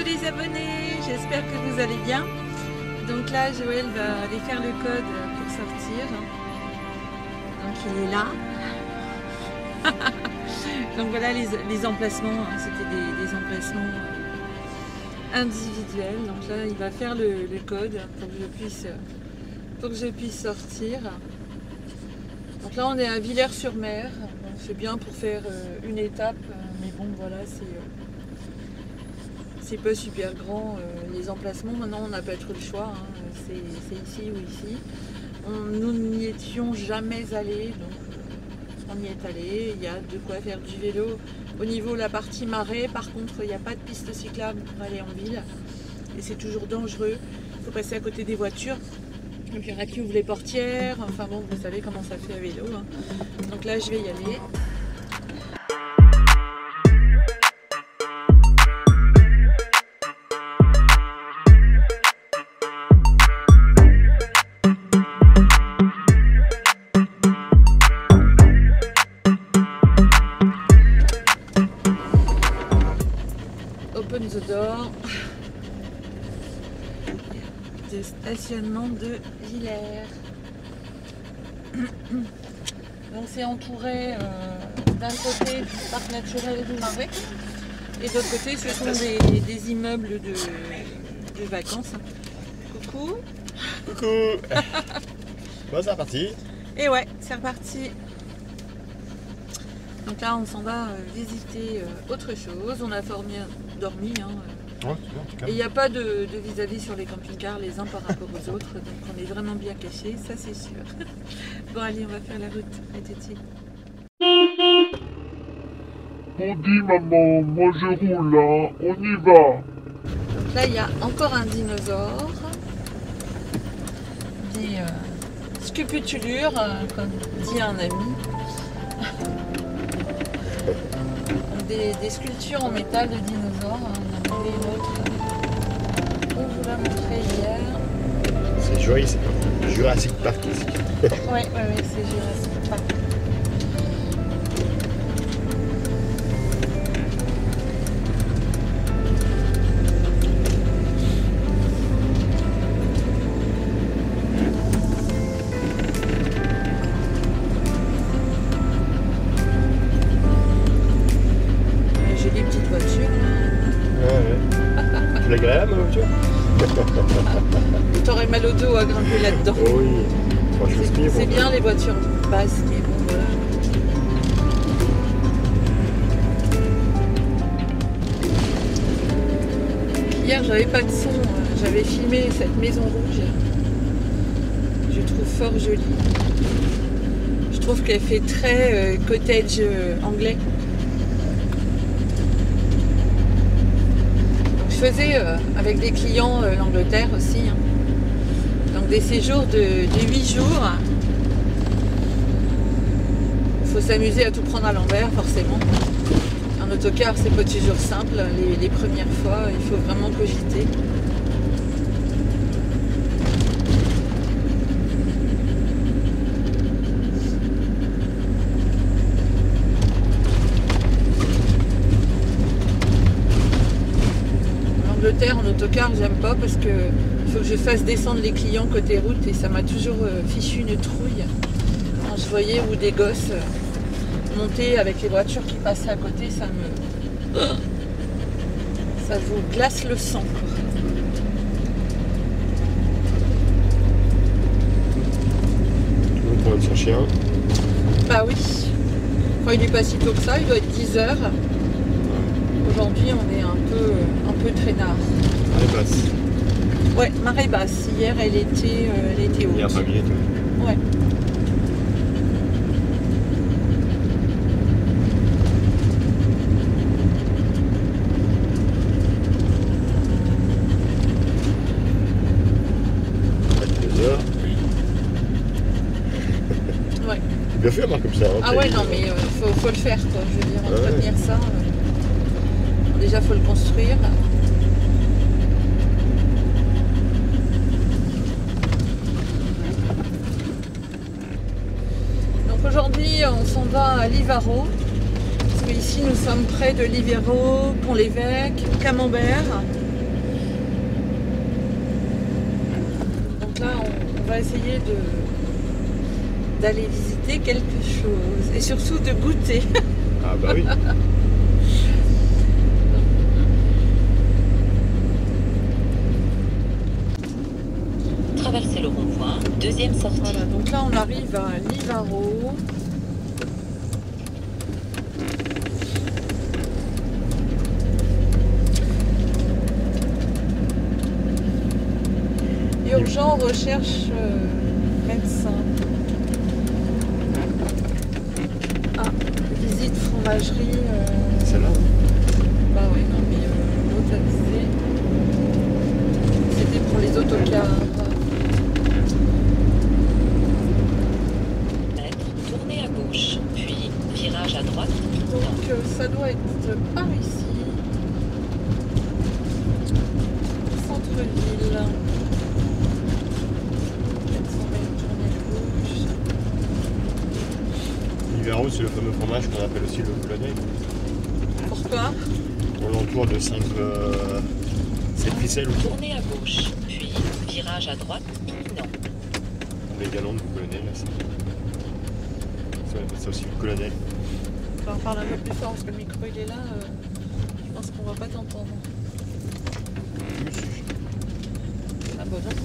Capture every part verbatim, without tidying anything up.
les abonnés, j'espère que vous allez bien. Donc là, Joël va aller faire le code pour sortir. Donc il est là. Donc voilà les, les emplacements, hein, c'était des, des emplacements individuels. Donc là, il va faire le, le code pour que je puisse, pour que je puisse sortir. Donc là, on est à Villers-sur-Mer. C'est bien pour faire une étape, mais bon, voilà, c'est c'est pas super grand. Les emplacements, maintenant, on n'a pas trop le choix. Hein. C'est ici ou ici. On, nous n'y étions jamais allés, donc on y est allé. Il y a de quoi faire du vélo. Au niveau de la partie marais, par contre, il n'y a pas de piste cyclable pour aller en ville. Et c'est toujours dangereux. Il faut passer à côté des voitures. Donc il y en a qui ouvrent les portières. Enfin bon, vous savez comment ça fait à vélo. Hein. Donc là, je vais y aller. Open the door. De stationnement de Villers. Donc c'est entouré euh, d'un côté du parc naturel du Marais et de l'autre côté ce sont des, des immeubles de, de vacances. Coucou. Coucou. Bon, c'est reparti. Et ouais, c'est reparti. Donc là on s'en va visiter autre chose. On a dormi, dormi hein, ouais, et il n'y a pas de vis-à-vis -vis sur les camping-cars les uns par rapport aux autres, donc on est vraiment bien cachés, ça c'est sûr. Bon allez, on va faire la route, à tout de suite. On dit maman, moi je roule là, on y va. Donc là il y a encore un dinosaure, des euh, scuputulures, euh, comme dit un ami. Des, des sculptures en métal de dinosaures. On a trouvé une autre. On vous l'a montré hier. C'est joli, c'est pas Jurassic Park ici. Oui, ouais, ouais, c'est Jurassic Park. Tu l'agréable, ma voiture? T'aurais mal au dos à grimper là-dedans. Oh oui, c'est bien bon, les voitures basses, mais bon voilà. Hier j'avais pas de son, j'avais filmé cette maison rouge. Je trouve fort jolie. Je trouve qu'elle fait très euh, cottage euh, anglais. Je faisais euh, avec des clients euh, l'Angleterre aussi, hein. Donc des séjours de, de huit jours. Il faut s'amuser à tout prendre à l'envers forcément. Un autocar c'est pas toujours simple, les, les premières fois il faut vraiment cogiter. En autocar, j'aime pas parce que il faut que je fasse descendre les clients côté route et ça m'a toujours euh, fichu une trouille quand je voyais où des gosses euh, monter avec les voitures qui passaient à côté, ça me ça vous glace le sang. On prend son chien. Bah oui. Enfin, il n'est pas si tôt que ça, il doit être dix heures. Aujourd'hui, on est un peu, un peu traînard. Marée basse. Ouais, marée basse. Hier, elle était, euh, elle était haute. Hier, pas bien, toi. Ouais. Ouais. C'est bien fait, moi, comme ça. Hein, ah ouais, non, mais il euh, faut, faut le faire, quoi. Je veux dire, entretenir ouais. ça. Euh... Déjà, il faut le construire. Donc aujourd'hui, on s'en va à Livaro. Parce qu'ici, nous sommes près de Livaro, Pont-l'Évêque, Camembert. va essayer de d'aller visiter quelque chose et surtout de goûter. Ah bah oui. Traversez le rond-point, deuxième sortie. Voilà, donc là on arrive à Livaro. Urgent recherche euh, médecin. Ah, visite fromagerie. Euh... Celle-là. Bah oui, non mais euh, l'autre a visé. C'était pour les autocars. Tournez à gauche, puis virage à droite. Donc euh, ça doit être par ici. Centre-ville. Livaro, c'est le fameux fromage qu'on appelle aussi le colonel. Pourquoi? On l'entoure de cinq euh, sept ficelles. Tournez à gauche, puis virage à droite, imminent. Les galons du colonel, là, ça. On appelle ça aussi le colonel. On va parler un peu plus fort parce que le micro il est là. Euh, je pense qu'on va pas t'entendre. Ah bon, non.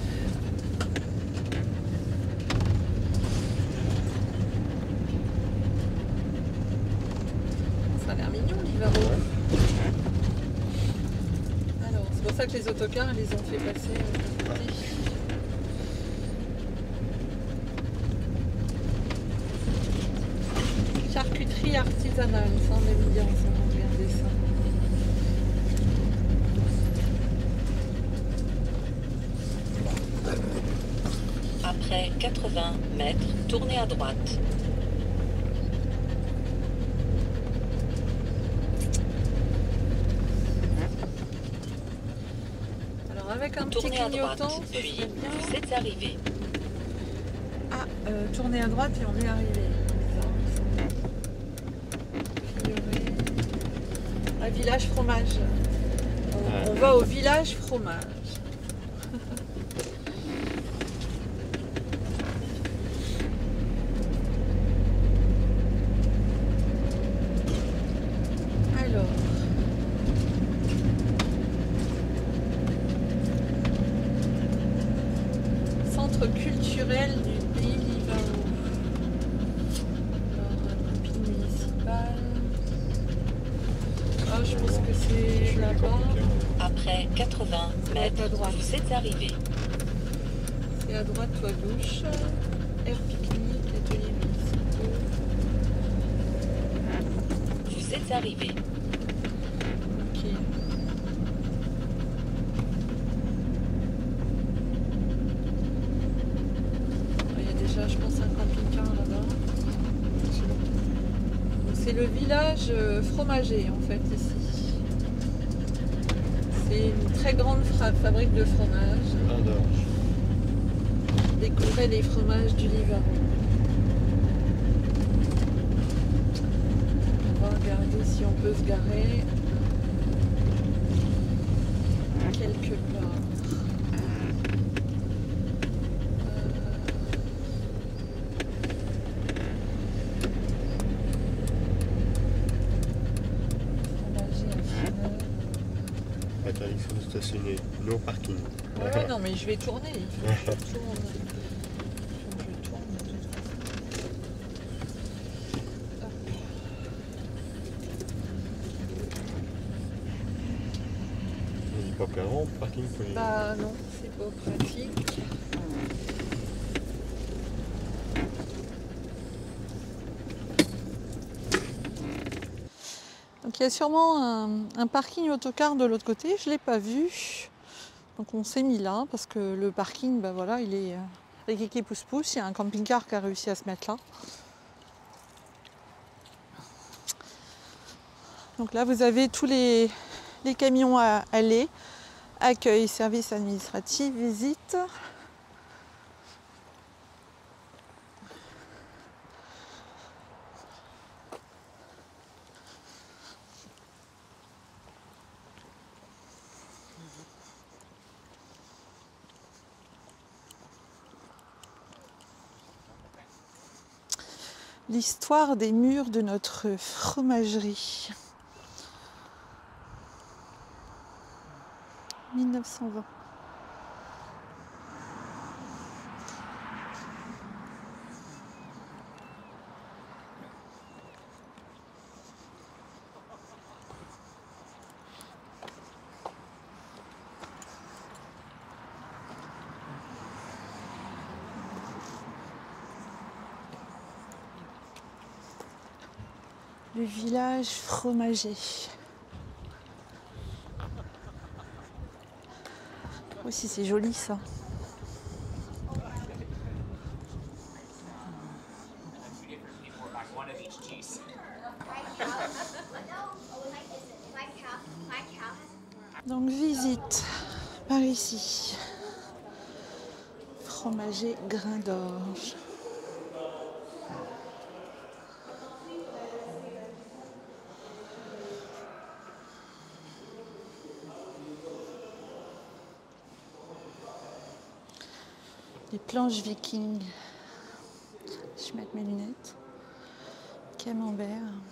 Ça a l'air mignon, Livaro. Alors, c'est pour ça que les autocars, ils les ont fait passer. Euh, Ouais. Charcuterie artisanale, ça on aime bien, ça on va regarder ça. Après quatre-vingts mètres, tournez à droite. Alors avec un petit Tournez à droite, clignotant, ça puis serait bien. vous êtes arrivé. Ah, euh, tourner à droite et on est arrivé. Prieuré. Ah, village fromage. On, Ouais. on va au village fromage. Alors. Centre culturel du pays Livaro. Alors, un copine municipale. Ah, je pense que c'est là-bas. Après quatre-vingts mètres, à droite. vous êtes arrivé. C'est à droite ou à gauche. Air pique-nique, atelier municipaux. Vous êtes arrivé. Ok. Il y a déjà, je pense, un camping-car là-bas. C'est le village euh, fromager, en fait, ici. C'est une très grande fra- fabrique de fromage. Un d'orge. Découvrez les fromages du Livaro. On va regarder si on peut se garer quelque part. Euh, fromager à Fineur. Interdiction de stationner. No parking. Ouais, ouais, non, mais je vais tourner. Il faut que je tourne. Il faut que je tourne de toute façon. Hop. On dit pas plein rond, parking pour les... Bah non, c'est pas pratique. Donc il y a sûrement un, un parking autocar de l'autre côté, je ne l'ai pas vu. Donc on s'est mis là parce que le parking, bah voilà, il est riquiqui pousse-pousse. Il y a un camping-car qui a réussi à se mettre là. Donc là vous avez tous les, les camions à aller, accueil, service administratif, visite. l'histoire des murs de notre fromagerie. mille neuf cent vingt. Le village fromager. Aussi, c'est joli ça. Donc visite par ici. Fromager Grain d'Orge. Les planches vikings. Je vais mettre mes lunettes. Camembert.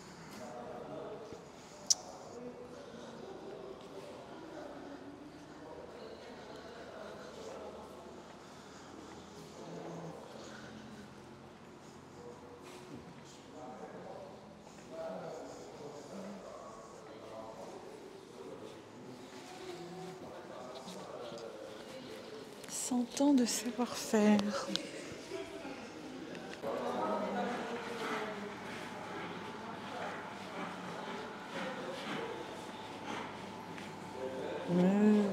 Cent ans de savoir-faire. Mmh.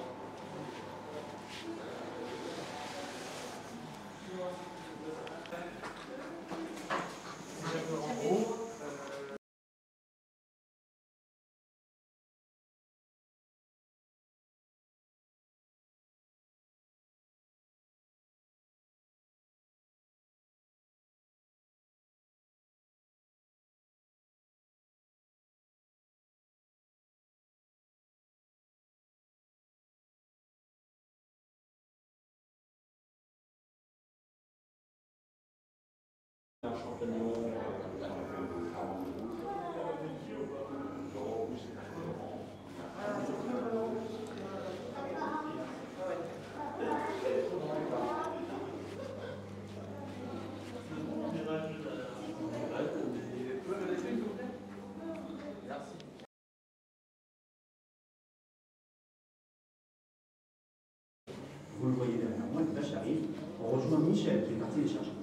Vous le voyez derrière moi, là j'arrive, on rejoint Michel qui est parti les chercher.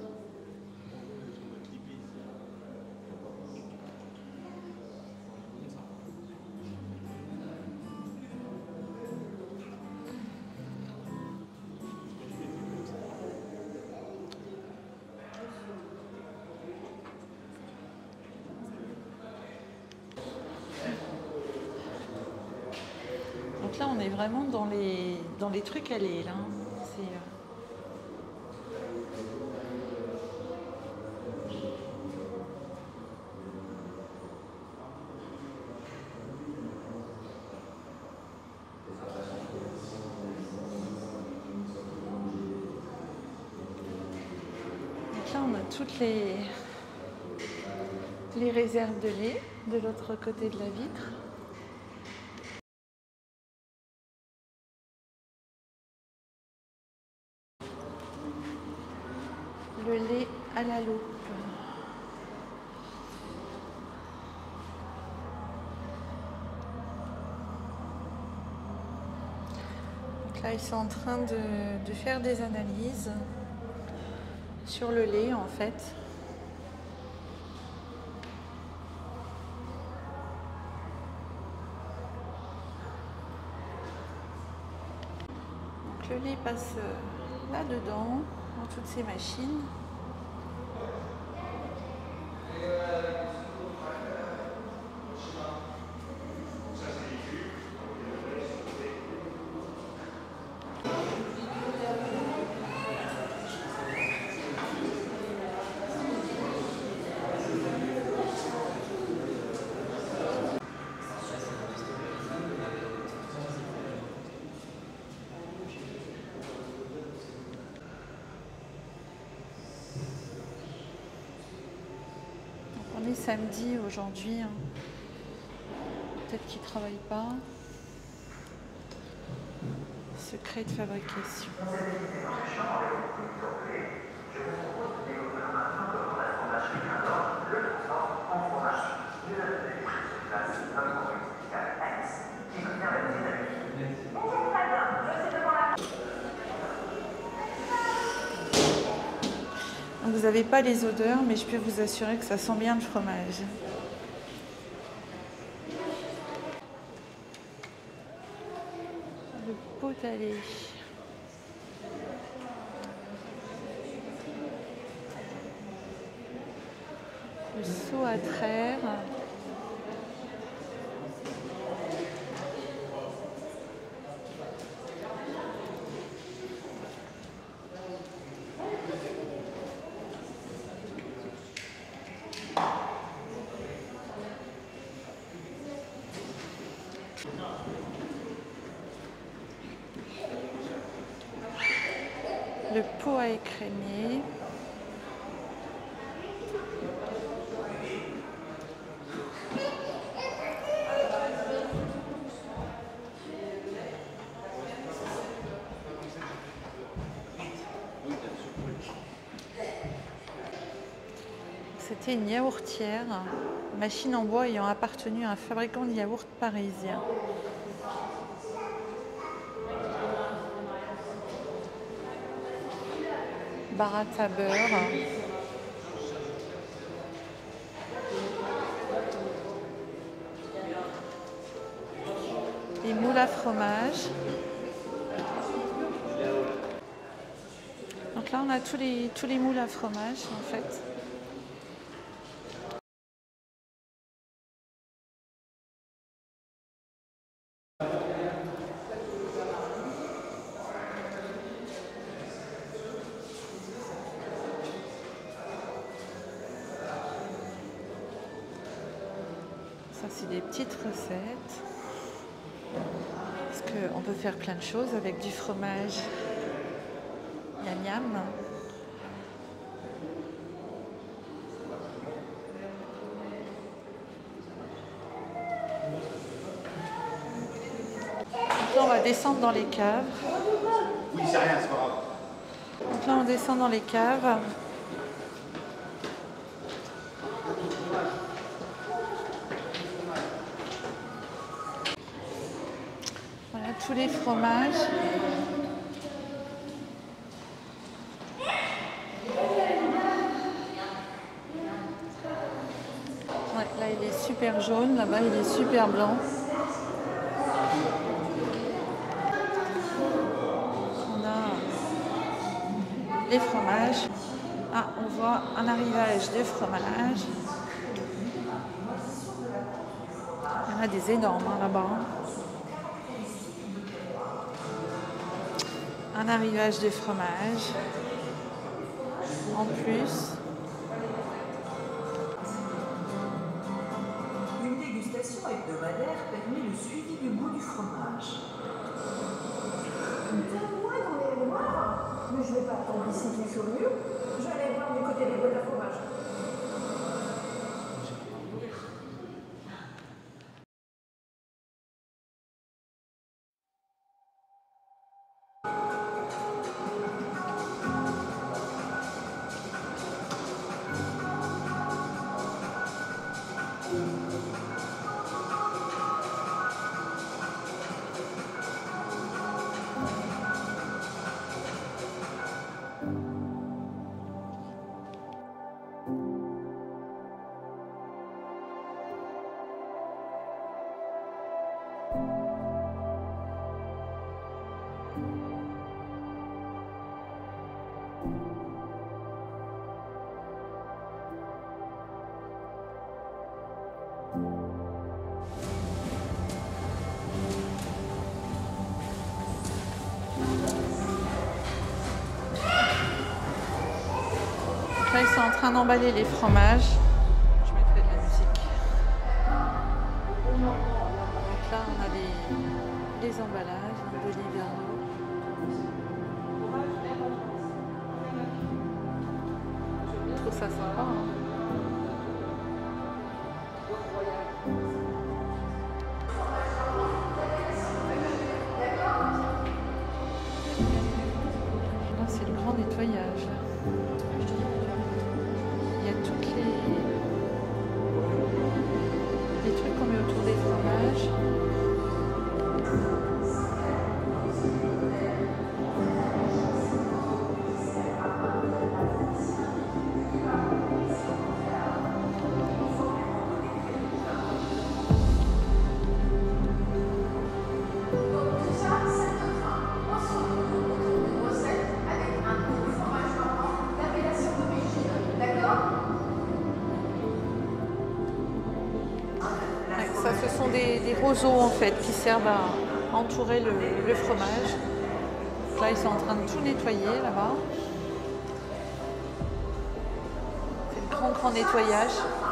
Donc là, on est vraiment dans les, dans les trucs à lait, là. C'est, euh... Donc là, on a toutes les, les réserves de lait de l'autre côté de la vitre. Le lait à la loupe. Donc là, ils sont en train de, de faire des analyses sur le lait, en fait. Donc le lait passe là-dedans, dans toutes ces machines. On est samedi aujourd'hui. Hein. Peut-être qu'ils ne travaillent pas. Secret de fabrication. Vous n'avez pas les odeurs, mais je peux vous assurer que ça sent bien le fromage. Le pot-à-lait. Le seau à traire. Le pot à écrémer. C'était une yaourtière, machine en bois ayant appartenu à un fabricant de yaourts parisien. Baratte à beurre. Les moules à fromage. Donc là, on a tous les, tous les moules à fromage, en fait. Ça, c'est des petites recettes. Parce qu'on peut faire plein de choses avec du fromage. Miam miam. Donc là, on va descendre dans les caves. Oui, c'est rien, c'est pas grave. Donc là, on descend dans les caves. Voilà tous les fromages. Ouais, là, il est super jaune. Là-bas, il est super blanc. Les fromages. Ah, on voit un arrivage de fromage. Il y en a des énormes hein, là-bas. Un arrivage de fromage. En plus. Une dégustation hebdomadaire permet le suivi du goût du fromage. Moi dans les noirs, mais je ne vais pas attendre ici qu'il soit mieux. Je vais aller voir du côté des boîtes à fromage. Là, ils sont en train d'emballer les fromages. Je mettrai de la musique. Donc là, on a les, les emballages de Liverno. Je trouve ça sympa. Hein. ce sont des, des roseaux en fait qui servent à entourer le, le fromage. Donc là, ils sont en train de tout nettoyer là-bas. C'est le grand grand nettoyage.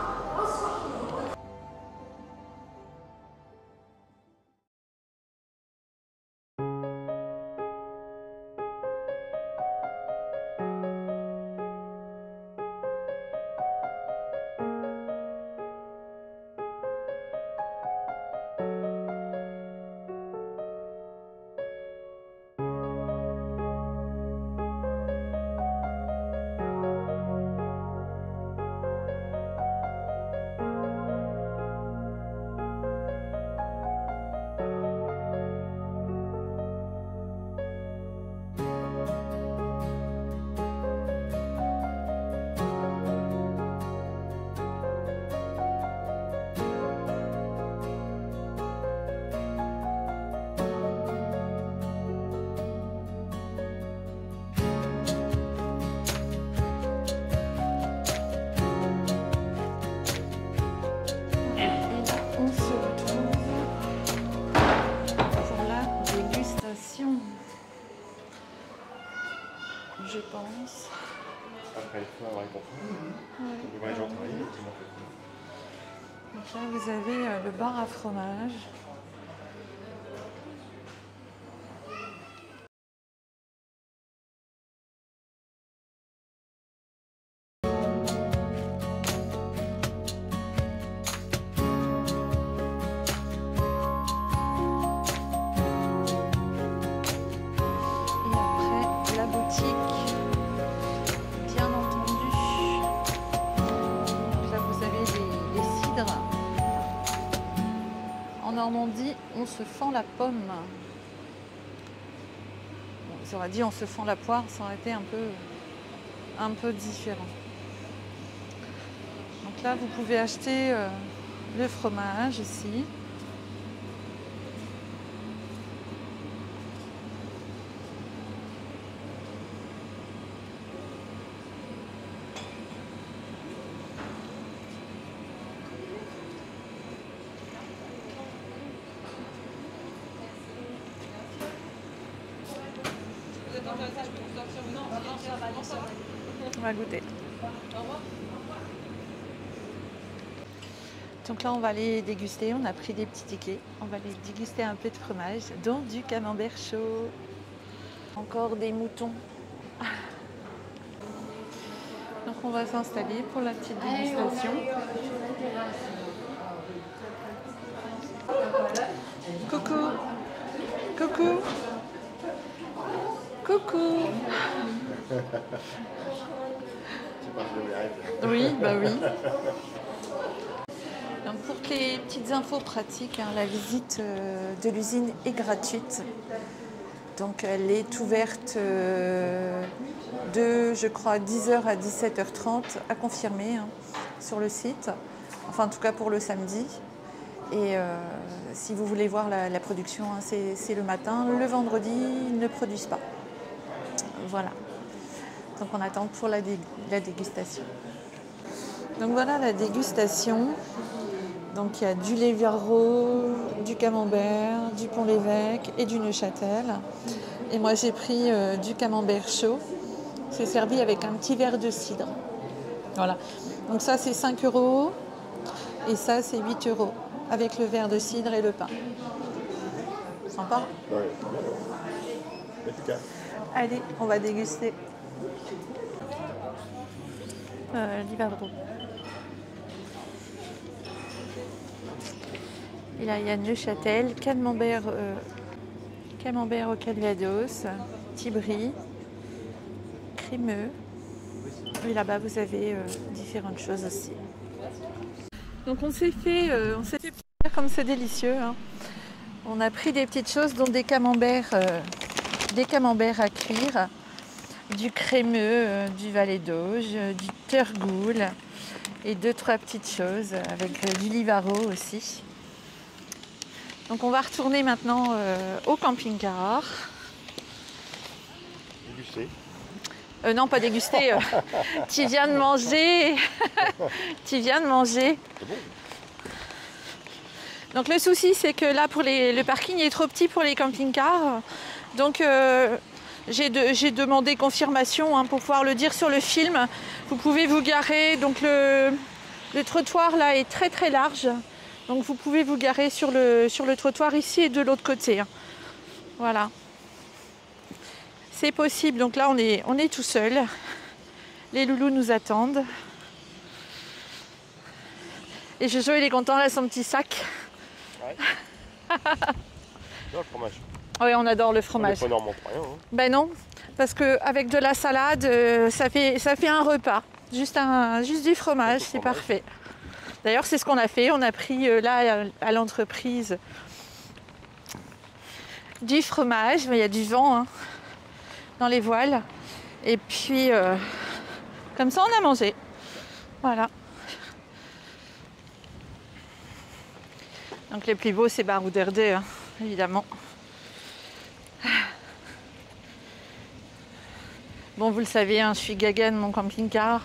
Je pense. Après, il faut avoir compris. On va les gens travailler. Donc là, vous avez euh, le bar à fromage. En Normandie, on se fend la pomme. Bon, ça aurait dit on se fend la poire, ça aurait été un peu, un peu différent. Donc là, vous pouvez acheter euh, le fromage ici. On va goûter. Donc là, on va aller déguster. On a pris des petits tickets. On va aller déguster un peu de fromage, dont du camembert chaud. Encore des moutons. Donc on va s'installer pour la petite dégustation. Coucou. Coucou. Coucou. Oui, bah oui. Donc pour les petites infos pratiques, hein, la visite euh, de l'usine est gratuite. Donc elle est ouverte euh, de, je crois, dix heures à dix-sept heures trente, à confirmer hein, sur le site. Enfin, en tout cas pour le samedi. Et euh, si vous voulez voir la, la production, hein, c'est le matin. Le vendredi, ils ne produisent pas. Voilà. Donc on attend pour la, dé la dégustation. Donc voilà la dégustation. Donc il y a du Lévaro, du camembert, du Pont-l'Évêque et du Neuchâtel. Et moi j'ai pris euh, du camembert chaud. C'est servi avec un petit verre de cidre. Voilà. Donc ça c'est cinq euros et ça c'est huit euros avec le verre de cidre et le pain. Sympa? Ouais, efficace. Allez, on va déguster. Euh, Livadro. Et là, il y a Neuchâtel, camembert, euh, camembert au calvados, Tibri, crémeux. Et là-bas, vous avez euh, différentes choses aussi. Donc, on s'est fait, euh, on s'est fait plaisir comme c'est délicieux. Hein. On a pris des petites choses, dont des camemberts, euh, des camemberts à cuire, du crémeux, euh, du valet d'auge, euh, du tergoul et deux, trois petites choses avec euh, du Livaro aussi. Donc on va retourner maintenant euh, au camping-car. Déguster. Euh, non, pas déguster. Euh, tu viens de manger. Tu viens de manger. C'est bon. Donc le souci, c'est que là, pour les, le parking est trop petit pour les camping-cars. Donc euh, j'ai de, demandé confirmation hein, pour pouvoir le dire sur le film. Vous pouvez vous garer. Donc le, le trottoir là est très très large. Donc vous pouvez vous garer sur le, sur le trottoir ici et de l'autre côté. Hein. Voilà. C'est possible. Donc là, on est, on est tout seul. Les loulous nous attendent. Et Jojo, il est content, là, son petit sac. Ouais. Le fromage. Oui, on adore le fromage. On n'est pas normand pour rien. Hein. Ben non, parce qu'avec de la salade, euh, ça, fait, ça fait un repas. Juste, un, juste du fromage, c'est parfait. D'ailleurs, c'est ce qu'on a fait. On a pris euh, là, à l'entreprise, du fromage. Mais il y a du vent hein, dans les voiles. Et puis, euh, comme ça, on a mangé. Voilà. Donc les plus beaux, c'est Barouderde, hein, évidemment. Bon, vous le savez, hein, je suis gaga de mon camping-car.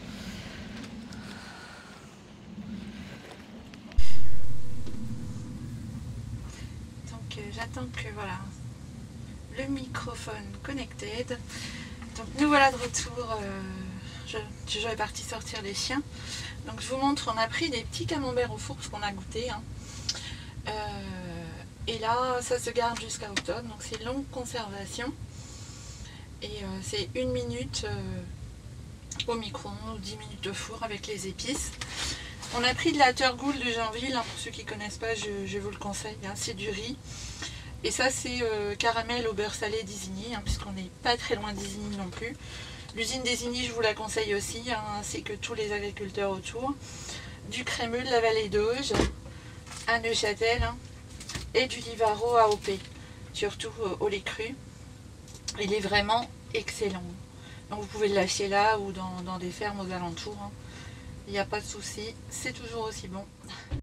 Donc euh, j'attends que voilà le microphone connected. Donc nous voilà de retour. Euh, je, je vais partir sortir les chiens. Donc je vous montre, on a pris des petits camemberts au four parce qu'on a goûté. Hein. Euh, et là ça se garde jusqu'à octobre, donc c'est longue conservation et euh, c'est une minute euh, au micro-ondes ou dix minutes de four avec les épices. On a pris de la Turgoule de Janville, hein, pour ceux qui ne connaissent pas, je, je vous le conseille, hein, c'est du riz et ça c'est euh, caramel au beurre salé d'Isigny, hein, puisqu'on n'est pas très loin d'Isigny non plus. L'usine d'Isigny, je vous la conseille aussi, hein, ainsi que tous les agriculteurs autour. Du crémeux de la vallée d'Auge à Neuchâtel hein, et du Livaro à O P, surtout euh, au lait cru. Il est vraiment excellent. Donc vous pouvez l'acheter là ou dans, dans des fermes aux alentours. Hein. Il n'y a pas de souci, c'est toujours aussi bon.